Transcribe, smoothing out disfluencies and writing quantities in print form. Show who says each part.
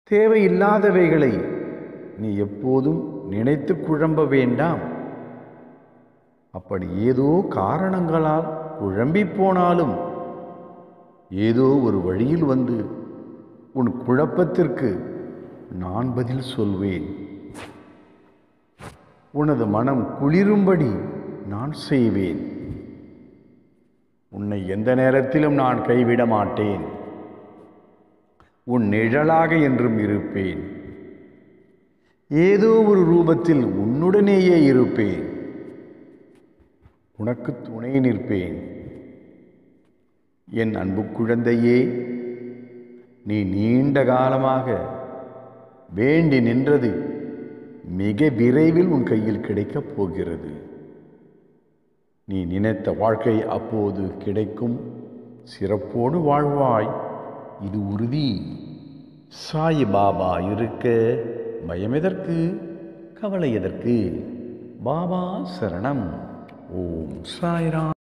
Speaker 1: தேவையில்லாதவைகளை நீ எப்போதும் நினைத்து குழம்ப வேண்டாம். அப்படி ஏதோ காரணங்களால் குழம்பி போனாலும் ஏதோ ஒரு வழியில் வந்து உன் குழப்பத்திற்கு நான் பதில் சொல்வேன். உனது மனம் குளிரும்படி நான் செய்வேன். உன்னை எந்த நேரத்திலும் நான் கைவிட மாட்டேன். உன் நிழலாக என்றும் இருப்பேன். ஏதோ ஒரு ரூபத்தில் உன்னுடனேயே இருப்பேன். உனக்கு துணை நிற்பேன். என் அன்பு குழந்தையே, நீ நீண்ட காலமாக வேண்டி நின்றது மிக விரைவில் உன் கையில் கிடைக்கப் போகிறது. நீ நினைத்த வாழ்க்கை அப்போது கிடைக்கும். சிறப்போடு வாழ்வாய், இது உறுதி. சாய் பாபா இருக்க பயம் எதற்கு, கவலை எதற்கு? பாபா சரணம். ஓம் சாய்ராம்.